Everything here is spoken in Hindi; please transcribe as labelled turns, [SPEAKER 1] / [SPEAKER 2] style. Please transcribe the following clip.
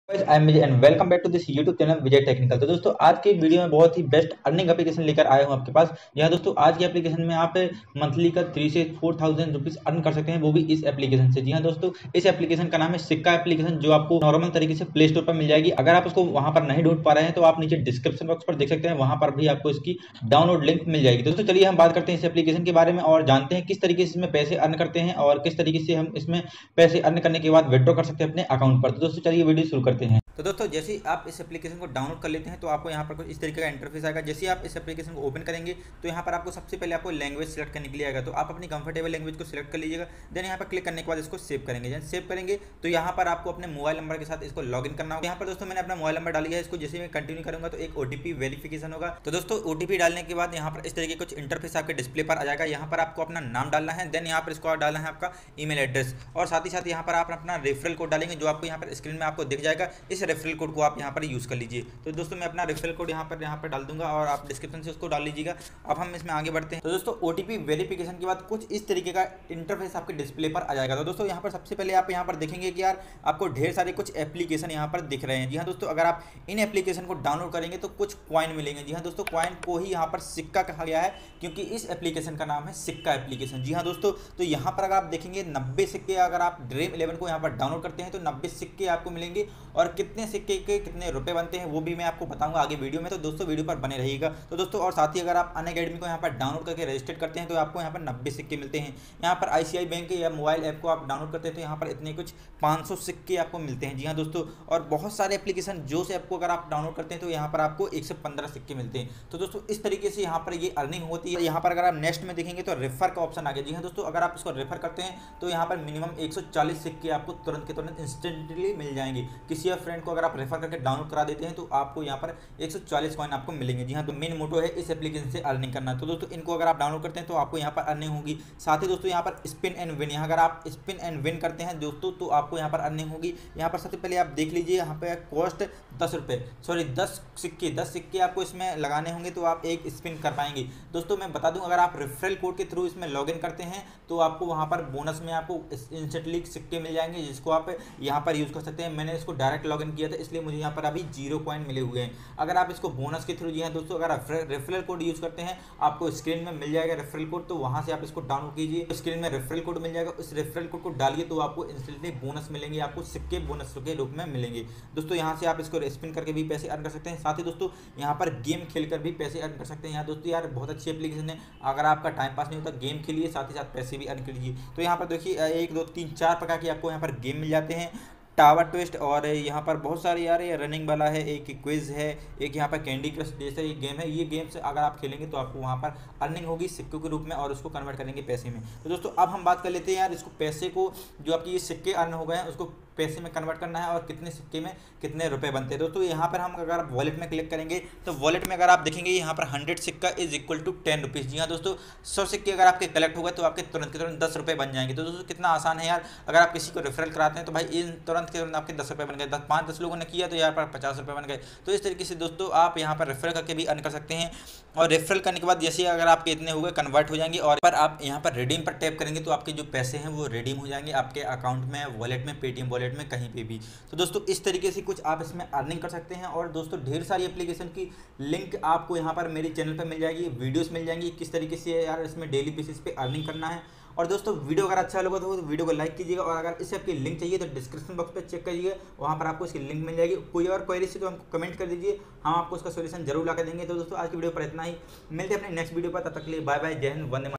[SPEAKER 1] I am Vijay and welcome back to this YouTube channel Vijay technical. तो दोस्तों आज की वीडियो में बहुत ही बेस्ट अर्निंग एप्लीकेशन लेकर आया हूं आपके पास। यहाँ दोस्तों आज की एप्लीकेशन में आप मंथली का 3 से 4,000 रुपीज अर्न कर सकते हैं, वो भी इस एप्लीकेशन से। जी हाँ दोस्तों, इस एप्लीकेशन का नाम है सिक्का एप्लीकेशन, जो आपको नॉर्मल तरीके से प्ले स्टोर पर मिल जाएगी। अगर आप उसको वहां पर नहीं ढूंढ पा रहे हैं तो आप नीचे डिस्क्रिप्शन बॉक्स पर देख सकते हैं, वहां पर भी आपको इसकी डाउनलोड लिंक मिल जाएगी। दोस्तों चलिए हम बात करते हैं इस एप्लीकेशन के बारे में और जानते हैं किस तरीके से इसमें पैसे अर्न करते हैं और किस तरीके से हम इसमें पैसे अर्न करने के बाद विड्रॉ कर सकते हैं अपने अकाउंट पर। तो दोस्तों चलिए वीडियो शुरू करते हैं। तो दोस्तों जैसे ही आप इस एप्लीकेशन को डाउनलोड कर लेते हैं तो आपको यहाँ पर कुछ इस तरीके का इंटरफेस आएगा। जैसे ही आप इस एप्लीकेशन को ओपन करेंगे तो यहाँ पर आपको सबसे पहले आपको लैंग्वेज सेलेक्ट करने के लिए आएगा। तो आप अपनी कंफर्टेबल लैंग्वेज को सिलेक्ट कर लीजिएगा। देन यहाँ पर क्लिक करने के बाद इसको सेव करेंगे। जब सेव करेंगे तो यहाँ पर आपको अपने मोबाइल नंबर के साथ इसको लॉगिन करना होगा। यहाँ पर दोस्तों मैंने अपना मोबाइल नंबर डाल दिया है। इसको जैसे मैं कंटिन्यू करूँगा तो एक ओटीपी वेरिफिकेशन होगा। तो दोस्तों ओटीपी डालने के बाद यहाँ पर इस तरीके कुछ इंटरफेस आपके डिस्प्ले पर आ जाएगा। यहाँ पर आपको अपना नाम डालना है, देन यहाँ पर इसको डालना है आपका ईमेल एड्रेस और साथ ही साथ यहाँ पर आप अपना रेफरल कोड डालेंगे, जो आपको यहाँ पर स्क्रीन में आपको दिख जाएगा। इस रेफरल कोड को आप यहाँ पर यूज़ कर लीजिए। तो दोस्तों मैं अपना रेफरल कोड यहाँ पर डाल दूंगा और आप डिस्क्रिप्शन से उसको डाल लीजिएगा। अब हम इसमें आगे बढ़ते हैं। तो दोस्तों ओटीपी वेरिफिकेशन के बाद कुछ इस तरीके का इंटरफेस आपके डिस्प्ले पर आ जाएगा। तो दोस्तों यहाँ पर सबसे पहले आप यहाँ पर देखेंगे कि यार आपको ढेर सारे कुछ एप्लीकेशन यहाँ पर दिख रहे हैं। जी हाँ दोस्तों, अगर आप इन एप्लीकेशन को डाउनलोड करेंगे तो कुछ कॉइन मिलेंगे। जी हाँ दोस्तों, कॉइन को ही यहाँ पर सिक्का कहा गया है क्योंकि इस एप्लीकेशन का नाम है सिक्का एप्लीकेशन। जी हाँ दोस्तों, तो यहाँ पर अगर आप देखेंगे 90 सिक्के, अगर आप ड्रीम 11 को यहाँ पर डाउनलोड करते हैं तो 90 सिक्के आपको मिलेंगे और कितने सिक्के के कितने रुपए बनते हैं वो भी मैं आपको बताऊंगा आगे वीडियो में। तो दोस्तों वीडियो पर बने रहिएगा। तो दोस्तों और साथ ही अगर आप अनअकैडमी को यहाँ पर डाउनलोड करके रजिस्टर करते हैं तो आपको यहाँ पर 90 सिक्के मिलते हैं। यहाँ पर आईसीआई बैंक या मोबाइल ऐप को आप डाउनलोड करते हैं तो यहाँ पर इतने कुछ 500 सिक्के आपको मिलते हैं। जी हाँ दोस्तों, और बहुत सारे एप्लीकेशन जोश ऐप को अगर आप डाउनलोड करते हैं तो यहाँ पर आपको 115 सिक्के मिलते हैं। तो दोस्तों इस तरीके से यहाँ पर ये अर्निंग होती है। यहाँ पर अगर आप नेक्स्ट में देखेंगे तो रेफर का ऑप्शन आ गया। जी हाँ दोस्तों, अगर आप इसको रेफर करते हैं तो यहाँ पर मिनिमम 140 सिक्के आपको तुरंत के तुरंत इंस्टेंटली मिल जाएंगे। किसी और फ्रेंड को अगर आप रेफर करके डाउनलोड करा देते हैं तो आपको यहाँ पर 140 कॉइन आपको मिलेंगे। जी हाँ, तो मेन मोटो है इस एप्लीकेशन से अर्निंग करना। तो दोस्तों इनको अगर आप डाउनलोड करते हैं तो आपको यहाँ पर अर्निंग होगी। साथ ही दोस्तों यहाँ पर स्पिन एंड विन, यहाँ अगर आप स्पिन एंड विन करते हैं दोस्तों तो आपको यहाँ पर अर्निंग होगी। यहाँ पर सबसे पहले आप देख लीजिए, यहाँ पे कॉस्ट 10 रुपये, सॉरी 10 सिक्के आपको इसमें लगाने होंगे तो आप एक स्पिन कर पाएंगे। दोस्तों मैं बता दूं, अगर आप रेफरल कोड के थ्रू इसमें लॉगिन करते हैं तो आपको वहाँ पर बोनस में आपको इंस्टेंटली सिक्के मिल जाएंगे, जिसको आप यहाँ पर यूज़ कर सकते हैं। मैंने इसको डायरेक्ट लॉगिन किया था इसलिए मुझे यहाँ पर अभी 0 कॉइन मिले हुए हैं। अगर आप इसको बोनस के थ्रू, जी हाँ दोस्तों, अगर आप रेफरल कोड यूज़ करते हैं आपको स्क्रीन में मिल जाएगा रेफरल कोड, तो वहाँ से आप इसको डाउनलोड कीजिए। स्क्रीन में रेफरल कोड मिल जाएगा, उस रेफरल कोड को डालिए तो आपको इंस्टेंटली बोनस मिलेंगे, आपको सिक्के बोनस के रूप में मिलेंगे। दोस्तों यहाँ से आप इसको स्पिन करके भी पैसे अर्न कर सकते हैं। साथ ही दोस्तों यहाँ पर गेम खेलकर भी पैसे अर्न कर सकते हैं। यहाँ दोस्तों यार बहुत अच्छी एप्लीकेशन है, अगर आपका टाइम पास नहीं होता गेम खेलिए, साथ ही साथ पैसे भी अर्न कीजिए। तो यहाँ पर देखिए 1 2 3 4 प्रकार के आपको यहाँ पर गेम मिल जाते हैं। टावर ट्विस्ट और यहाँ पर बहुत सारे यार ये रनिंग वाला है, एक क्विज है, एक यहाँ पर कैंडी क्रश जैसा एक गेम है। ये गेम से अगर आप खेलेंगे तो आपको वहाँ पर अर्निंग होगी सिक्कों के रूप में और उसको कन्वर्ट करेंगे पैसे में। तो दोस्तों अब हम बात कर लेते हैं यार, इसको पैसे को, जो आपकी ये सिक्के अर्न हो गए हैं उसको पैसे में कन्वर्ट करना है और कितने सिक्के में कितने रुपए बनते हैं। दोस्तों यहाँ पर हम अगर वॉलेट में क्लिक करेंगे तो वॉलेट में अगर आप देखेंगे यहाँ पर 100 सिक्का इज इक्वल टू 10 रुपीज़। जी हाँ दोस्तों, 100 सिक्के अगर आपके कलेक्ट हो गए तो आपके तुरंत के तुरंत 10 रुपये बन जाएंगे। तो दोस्तों कितना आसान है यार, अगर आप किसी को रेफरल कराते हैं तो भाई इन तुरंत के तुरंत आपके 10 रुपये बन गए। 5-10 लोगों ने किया तो यहाँ पर 50 रुपये बन गए। तो इस तरीके से दोस्तों आप यहाँ पर रेफरल करके भी अर्न कर सकते हैं और रेफरल करने के बाद जैसे अगर आपके इतने हो गए कन्वर्ट हो जाएंगे और पर आप यहाँ पर रिडीम पर टैप करेंगे तो आपके जो पैसे हैं वो रिडीम हो जाएंगे आपके अकाउंट में, वॉलेट में, पेटीएम वॉलेट में, कहीं पे भी। तो दोस्तों इस तरीके से कुछ आप इसमें अर्निंग कर सकते हैं। और दोस्तों ढेर सारी एप्लीकेशन की लिंक आपको यहाँ पर मेरे चैनल पर मिल जाएगी, वीडियोस मिल जाएंगी किस तरीके से यार इसमें डेली बेसिस पे अर्निंग करना है। और दोस्तों वीडियो अगर अच्छा लगा तो वीडियो को लाइक कीजिएगा और अगर इस ऐप की लिंक चाहिए तो डिस्क्रिप्शन बॉक्स पे चेक करिए, वहाँ पर आपको इसकी लिंक मिल जाएगी। कोई और क्वेरी से तो हमको कमेंट कर दीजिए, हम आपको उसका सोल्यूशन जरूर ला कर देंगे। तो दोस्तों आज की वीडियो पर इतना ही, मिलते हैं अपने नेक्स्ट वीडियो पर, तब तक के लिए बाय बाय, जय हिंद, वंदे मातरम।